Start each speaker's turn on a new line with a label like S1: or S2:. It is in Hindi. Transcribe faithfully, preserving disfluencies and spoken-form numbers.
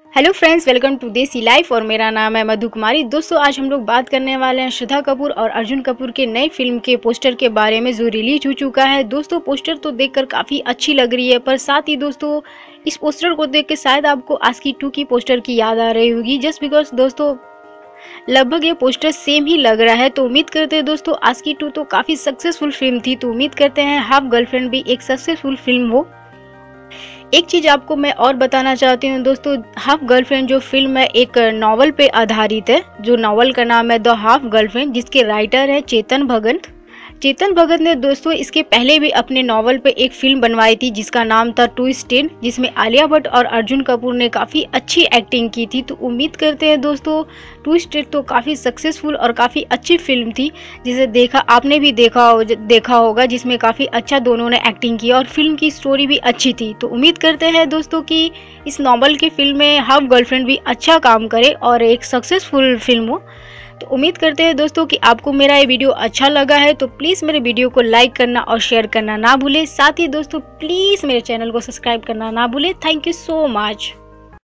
S1: Hello friends, welcome to Desi life और मेरा नाम है मधु कुमारी। दोस्तों, आज हम लोग बात करने वाले हैं श्रद्धा कपूर और अर्जुन कपूर के नई फिल्म के पोस्टर के बारे में जो रिलीज हो चुका है। दोस्तों, पोस्टर तो देखकर काफ़ी अच्छी लग रही है, पर साथ ही दोस्तों इस पोस्टर को देख के शायद आपको आस्की टू की पोस्टर की याद आ रही होगी, जस्ट बिकॉज दोस्तों लगभग ये पोस्टर सेम ही लग रहा है। तो उम्मीद करते हैं दोस्तों आस्की टू तो काफ़ी सक्सेसफुल फिल्म थी, तो उम्मीद करते हैं हाफ गर्लफ्रेंड भी एक सक्सेसफुल फिल्म हो। एक चीज आपको मैं और बताना चाहती हूँ दोस्तों, हाफ गर्लफ्रेंड जो फिल्म है एक नॉवल पे आधारित है, जो नॉवल का नाम है द हाफ गर्लफ्रेंड, जिसके राइटर है चेतन भगत। चेतन भगत ने दोस्तों इसके पहले भी अपने नॉवल पे एक फिल्म बनवाई थी जिसका नाम था ट्विस्टेड, जिसमें आलिया भट्ट और अर्जुन कपूर ने काफ़ी अच्छी एक्टिंग की थी। तो उम्मीद करते हैं दोस्तों ट्विस्टेड तो काफ़ी सक्सेसफुल और काफ़ी अच्छी फिल्म थी, जिसे देखा आपने भी देखा हो देखा होगा, जिसमें काफ़ी अच्छा दोनों ने एक्टिंग की और फिल्म की स्टोरी भी अच्छी थी। तो उम्मीद करते हैं दोस्तों कि इस नॉवल की फिल्म में हाफ गर्लफ्रेंड भी अच्छा काम करे और एक सक्सेसफुल फिल्म हो। तो उम्मीद करते हैं दोस्तों कि आपको मेरा ये वीडियो अच्छा लगा है, तो प्लीज़ मेरे वीडियो को लाइक करना और शेयर करना ना भूलें। साथ ही दोस्तों प्लीज़ मेरे चैनल को सब्सक्राइब करना ना भूलें। Thank you so much.